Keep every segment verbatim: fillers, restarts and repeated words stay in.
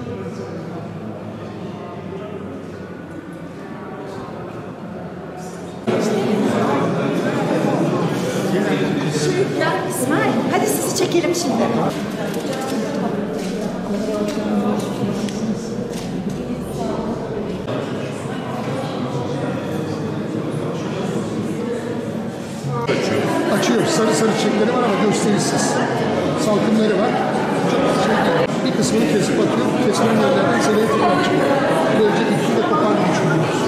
Ya İsmail, hadi sizi çekelim şimdi. Açıyor. Sarı sarı çiçekleri var ama gösterisiz. Salkımları var. Çok bir kısmını kesip atıyor. Kesilen yerlerden seneye tekrar çıkıyor. Böylece ikisi de koparmamış oluyoruz.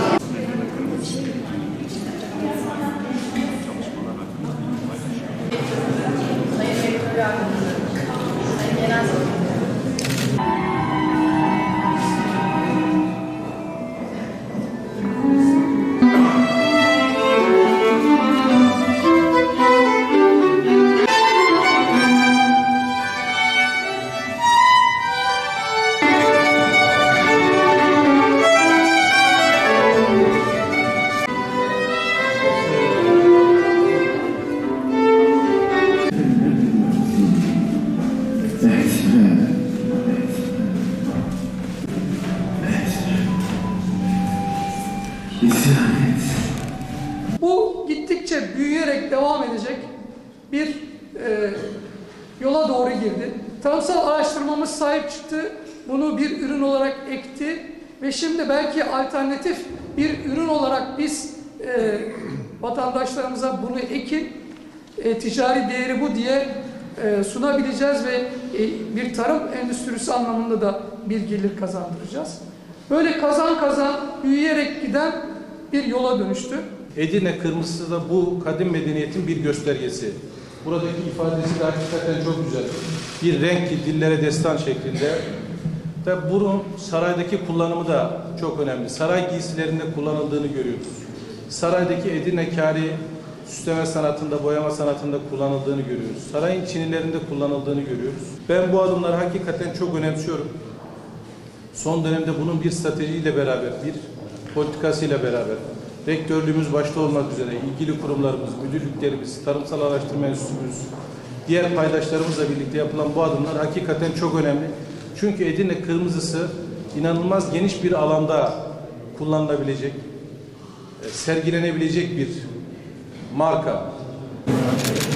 Bu gittikçe büyüyerek devam edecek bir e, yola doğru girdi. Tarımsal araştırmamız sahip çıktı, bunu bir ürün olarak ekti ve şimdi belki alternatif bir ürün olarak biz e, vatandaşlarımıza bunu ekin, e, ticari değeri bu diye e, sunabileceğiz ve e, bir tarım endüstrisi anlamında da bir gelir kazandıracağız. Böyle kazan kazan büyüyerek giden bir yola dönüştü. Edirne kırmızısı da bu kadim medeniyetin bir göstergesi. Buradaki ifadesi de hakikaten çok güzel. Bir renk ki dillere destan şeklinde. Ve bunun saraydaki kullanımı da çok önemli. Saray giysilerinde kullanıldığını görüyoruz. Saraydaki Edirne kâri süsleme sanatında, boyama sanatında kullanıldığını görüyoruz. Sarayın çinilerinde kullanıldığını görüyoruz. Ben bu adımları hakikaten çok önemsiyorum. Son dönemde bunun bir stratejiyle beraber, bir politikasıyla beraber, rektörlüğümüz başta olmak üzere ilgili kurumlarımız, müdürlüklerimiz, tarımsal araştırma enstitümüz, diğer paydaşlarımızla birlikte yapılan bu adımlar hakikaten çok önemli. Çünkü Edirne kırmızısı inanılmaz geniş bir alanda kullanılabilecek, sergilenebilecek bir marka.